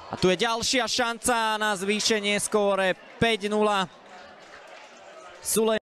A tu je ďalšia šanca na zvýšenie skóre 5-0.